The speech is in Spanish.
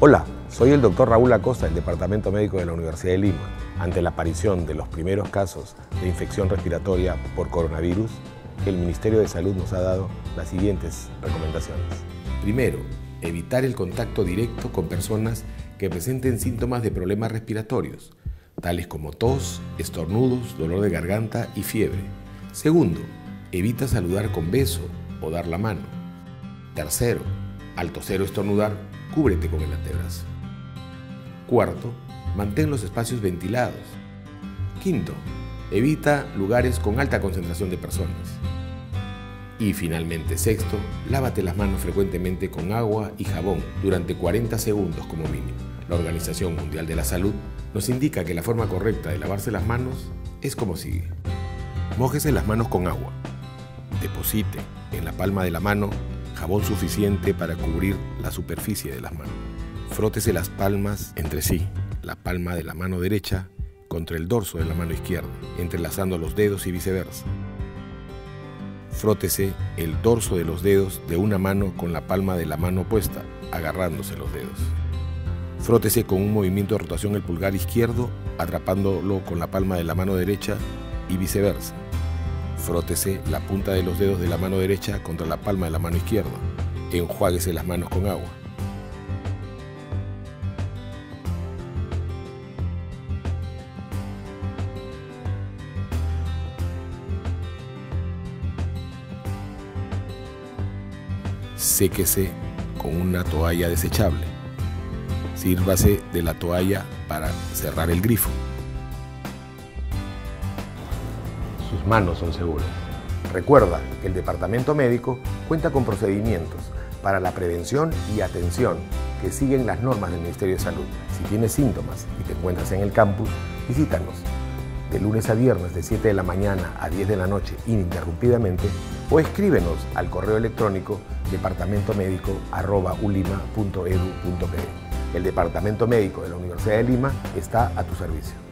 Hola, soy el doctor Raúl Acosta del Departamento Médico de la Universidad de Lima. Ante la aparición de los primeros casos de infección respiratoria por coronavirus, el Ministerio de Salud nos ha dado las siguientes recomendaciones. Primero, evitar el contacto directo con personas que presenten síntomas de problemas respiratorios, tales como tos, estornudos, dolor de garganta y fiebre. Segundo, evita saludar con beso o dar la mano. Tercero, al toser o estornudar, cúbrete con el antebrazo. Cuarto, mantén los espacios ventilados. Quinto, evita lugares con alta concentración de personas. Y finalmente, sexto, lávate las manos frecuentemente con agua y jabón durante 40 segundos como mínimo. La Organización Mundial de la Salud nos indica que la forma correcta de lavarse las manos es como sigue. Mójese las manos con agua. Deposite en la palma de la mano jabón suficiente para cubrir la superficie de las manos. Frótese las palmas entre sí, la palma de la mano derecha contra el dorso de la mano izquierda, entrelazando los dedos y viceversa. Frótese el dorso de los dedos de una mano con la palma de la mano opuesta, agarrándose los dedos. Frótese con un movimiento de rotación el pulgar izquierdo, atrapándolo con la palma de la mano derecha y viceversa. Frótese la punta de los dedos de la mano derecha contra la palma de la mano izquierda. Enjuáguese las manos con agua. Séquese con una toalla desechable. Sírvase de la toalla para cerrar el grifo. Sus manos son seguras. Recuerda que el Departamento Médico cuenta con procedimientos para la prevención y atención que siguen las normas del Ministerio de Salud. Si tienes síntomas y te encuentras en el campus, visítanos de lunes a viernes de 7 de la mañana a 10 de la noche ininterrumpidamente o escríbenos al correo electrónico departamentomedico@ulima.edu.pe. El Departamento Médico de la Universidad de Lima está a tu servicio.